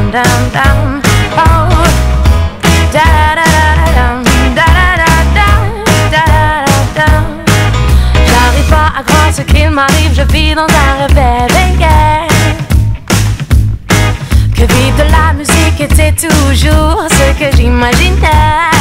dum, dum. Oh, da da da dum, da da da dum. J'arrive pas à croire ce qu'il m'arrive, je vis dans un rêve éveillé. Que vivre de la musique était toujours ce que j'imaginais.